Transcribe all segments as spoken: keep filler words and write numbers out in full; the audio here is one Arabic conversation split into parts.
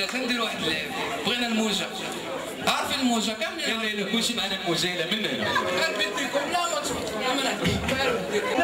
خويا تندير واحد اللعب، بغينا الموجه. عارفين الموجه كاملين؟ يلا يلا كلشي معنا الموجه يلا من هنا. غير بيديكم لا ما تفوتوا لا ما نحكيش غير بيديكم.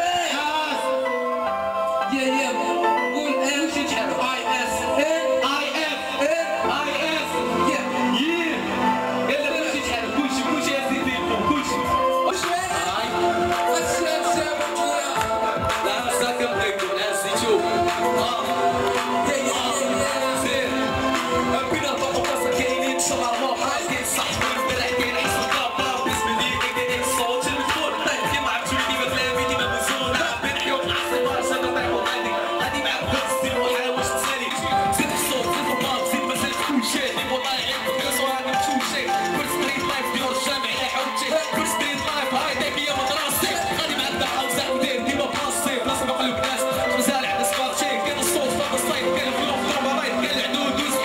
يا يا قول ام شي تحرك اي اس اي اف اي اف يا يي يلا كلشي تحرك كلشي كلشي يا سيدي كلشي. واش هاي؟ الشاب شاب يا لا ساكن بيكم ناس يشوف. اه يا يا زين بينا نطبقوا قصة كاينين شمار موحى كاين صح والبلع كاين حسن طابا باسم ديك كاين الصوت المدفون طيب كيما عرفتو كيما كلامي ديما مزون بين حيوط العصر برشا نطيحو غادي غادي معاك بهاد الستيل وحاول تسالي زيد الصوت زيد الباط زيد مسالك كلشي ديما طالعين بكاس ورانا مشوشي كل ستريت لايف ديور الجامع لا حوتي كل ستريت لايف هاي داك هي مدرستي غادي معاك داك اوزاع ودير ديما بلاصتي بلاصه بقلب ناس مزال على سبارتي كاين الصوت فوق الصيف كاين الفلو في ضربه رايت كاين العدود دوز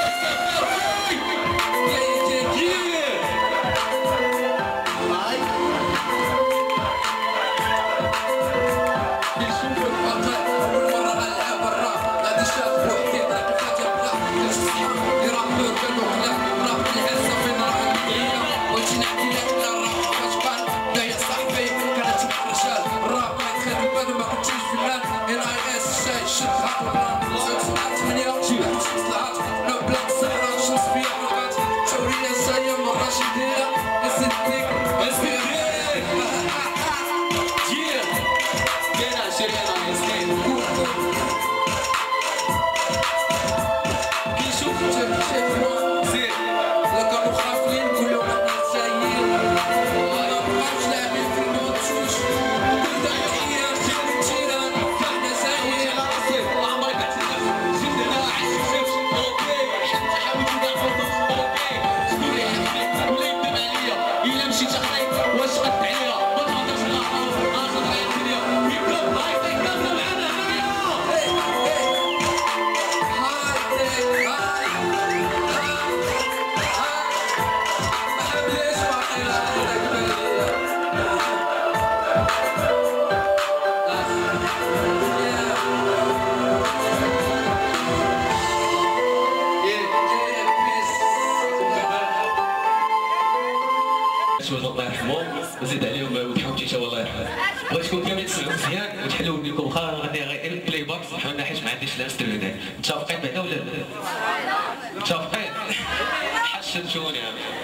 الله يرحمهم وزيد عليهم وتحاول تعيشوا الله يرحمه. بغيتكم كاملين تسمعوا مزيان وتحلوا ودنيكم واخا غادي غير بلاي باك صحوا لنا حيت ما عنديش لا ستريو هناك. متفقين بعدا ولا لا؟ متفقين؟ حشمتوني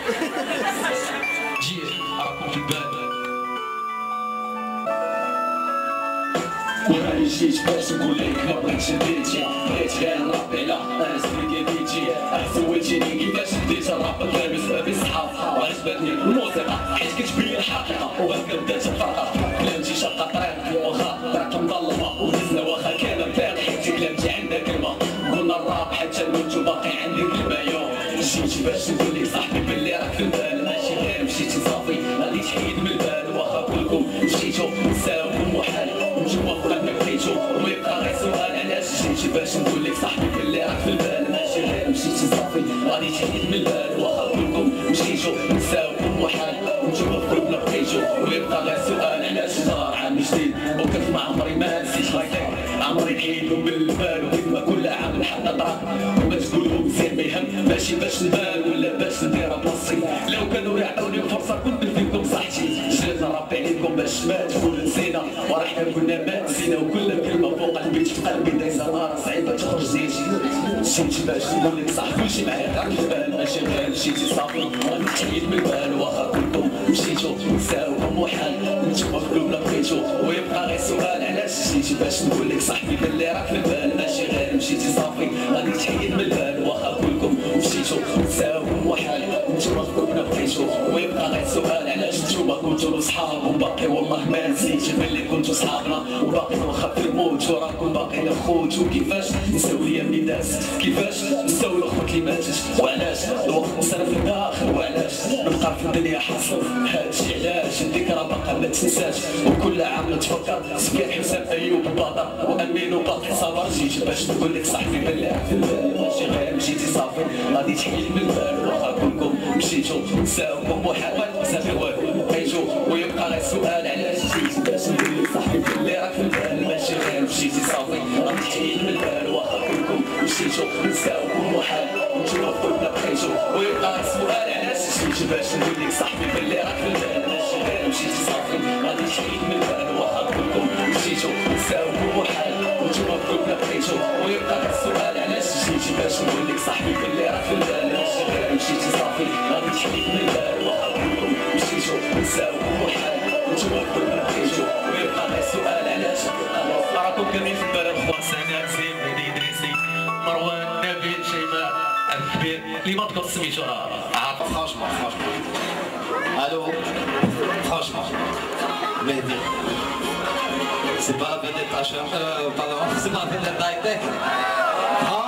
جي راكم في البال. وراني جيت باش نقول لك ما بغيتش نديتي بغيت غير نربي على انا سبيكي بيتي سويتيني كيفاش بديت الراب غير بسبب الصحاب وعجبتني الموسيقى حيت كتبين الحقيقه وغنبدا بدات الفرقه كلامتي شاقه طريق واخا طريق مظلمه ودزنا واخا كان الطريق حيت كلامتي عندها كلمه قلنا الراب حتى نموت وباقي عندي كلمه يوم جيت باش نقول لك صاحبي بلي راك في البال ماشي غير مشيتي صافي غادي تحيد من البال واخا كلكم مشيتو نساوكم محال نتوما فلان بغيتو ويبقى غير سؤال علاش جيتي باش نقول لك صاحبي بلي راك في البال ماشي غير مشيتي صافي غادي تحيد من البال واخا كلكم مشيتو نساوكم محال نتوما فلان بغيتو ويبقى غير سؤال علاش دار عام جديد وكنت ما عمري ما نسيت غايتي عمري كيدو من البال وكما كل عام لحد طرا وما تقولوا مزيان ما يهم ماشي باش نبان ولا باش ندير بلاصتي لو كانوا يعطوني فرصه كنت فيكم صحتي جلسنا نربي عليكم باش ما تقول نسينا وراه حنا كنا ما نسينا وكل كلمه فوق البيت في قلبي دايزه نار صعيبه تخرج زيتي مشيت باش نقول لك صاحبي كلشي معايا غير البال ماشي غير مشيتي صافي غادي تحيد من البال واخا كلكم مشيتو نساوكم محال نتوما في قلوبنا بغيتو ويبقى غير سؤال علاش جيتي باش نقول لك صاحبي بلي راك في البال ماشي غير مشيتي صافي غادي تحيد من البال واخا كلكم مشيتو نساوكم محال نتوما في قلوبنا بغيتو ويبقى غير سؤال علاش نتوما كنتو صحاب وباقي والله ما نسيت بلي كنتو صحابنا وباقي واخا في الموت وراكم باقيين الخوت وكيفاش نساو ليا ملي دازت كيفاش نساو الاخوات اللي ماتت وعلاش الوقت وصل في الداخل وعلاش نبقى في الدنيا حاصل هادشي علاش الذكرى باقا ما تنساش وكل عام نتفكر سفيان حسام ايوب البطل وامين وباقي صبر جيت باش نقول لك صاحبي بلي راك في البال ماشي غير مشيتي صافي غادي تحيد من البال واخا كلكم مشيتو نساوكم محال صافي والو بقيتو ويبقى غير سؤال علاش جيت باش نقول لك صاحبي بلي راك في البال ماشي غير مشيتي صافي غادي تحيد من البال واخا كلكم مشيتو نساوكم محال وانتوما في قلبنا بقيتو ويبقى السؤال علاش جيتي باش نقول لك صاحبي بلي راك في البال علاش غير مشيتي صافي غادي تحيد من البال واخا كلكم مشيتو نساوكم الحال وانتوما في قلبنا بقيتو ويبقى السؤال علاش جيتي باش نقول لك صاحبي بلي راك في البال علاش غير مشيتي صافي غادي تحيد من البال واخا كلكم مشيتو نساوكم الحال وانتوما في قلبنا بقيتو ويبقى السؤال علاش راكم كاملين في البال اخوان سامي عزيز مهدي ادريسي مروان نبيل شيماء الكبير اللي ما تقدر سميتو راه عارف فرانشمون فرانشمون الو فرانشمون مهدي سي با لا vedette H M, euh, pardon, c'est pas la vedette d'Hightech.